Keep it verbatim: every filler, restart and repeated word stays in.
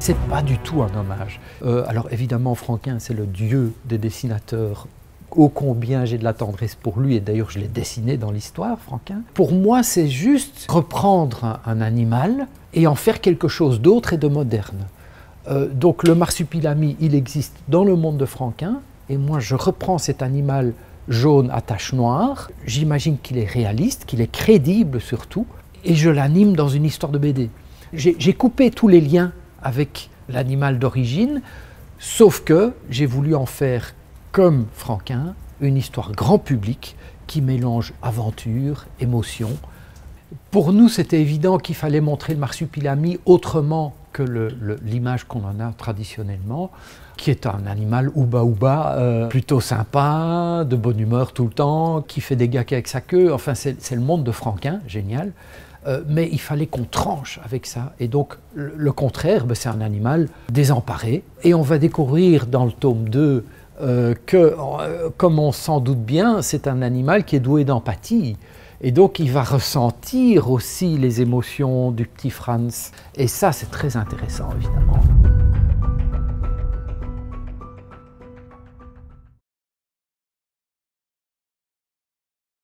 C'est pas du tout un hommage. Euh, alors évidemment, Franquin, c'est le dieu des dessinateurs. Ô combien j'ai de la tendresse pour lui, et d'ailleurs je l'ai dessiné dans l'histoire, Franquin. Pour moi, c'est juste reprendre un, un animal et en faire quelque chose d'autre et de moderne. Euh, donc le marsupilami, il existe dans le monde de Franquin, et moi je reprends cet animal jaune à taches noires, j'imagine qu'il est réaliste, qu'il est crédible surtout, et je l'anime dans une histoire de B D. J'ai coupé tous les liens avec l'animal d'origine, sauf que j'ai voulu en faire, comme Franquin, une histoire grand public qui mélange aventure, émotion. Pour nous, c'était évident qu'il fallait montrer le marsupilami autrement que l'image qu'on en a traditionnellement, qui est un animal ouba-ouba, euh, plutôt sympa, de bonne humeur tout le temps, qui fait des gags avec sa queue. Enfin, c'est le monde de Franquin, génial. Euh, mais il fallait qu'on tranche avec ça. Et donc, le, le contraire, ben, c'est un animal désemparé. Et on va découvrir dans le tome deux euh, que, euh, comme on s'en doute bien, c'est un animal qui est doué d'empathie. Et donc, il va ressentir aussi les émotions du petit Franz. Et ça, c'est très intéressant, évidemment.